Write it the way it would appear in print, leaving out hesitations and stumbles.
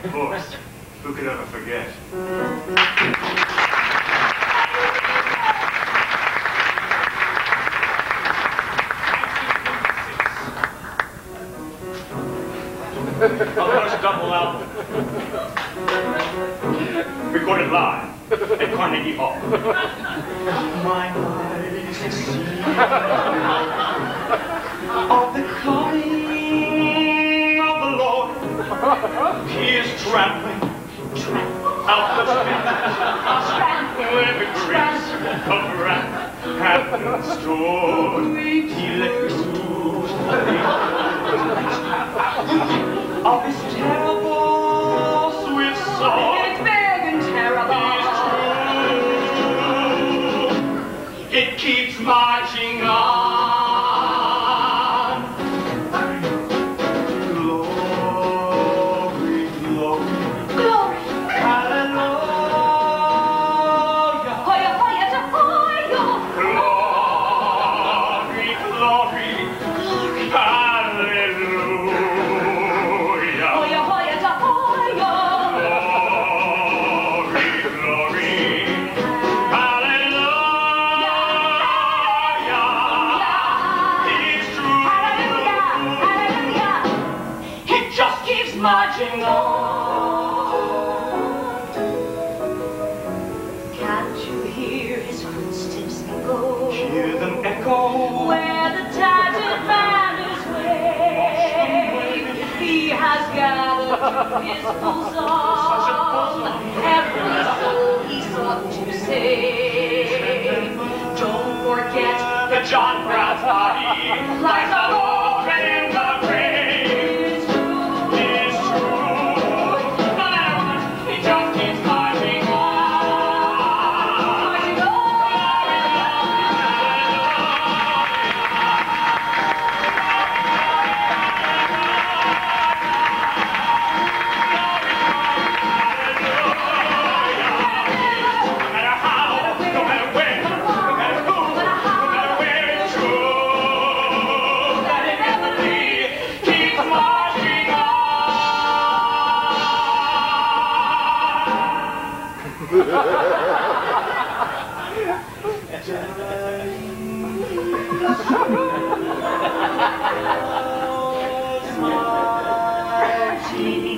Of course. Who could ever forget? Our first double album. Recorded live at Carnegie Hall. My mind is the scene of the coming of the Lord. He is trampling out the street where the grace of wrath hath been stored. He let loose of his terrible swift sword. It's big and terrible. It's true. It keeps marching on. Glory, glory, Glory. hallelujah. Hoya, hoya, to hoya. Glory, glory, Glory. hallelujah. Hoya, hoya, to hoya. Glory, glory, hallelujah. It's true. Hallelujah, hallelujah. It just keeps marching on. Can't you hear his footsteps echo? Hear them echo. Where the tattered man is waiting. He has gathered to his bosom every soul he sought to save. Don't forget The John Brown's body lies open in the grave. it's true. It's true. No matter what, he just keeps marching on. Marching on. No matter how, no matter when, no matter who, no matter where, it's true. That it never be, keeps marching on. Marching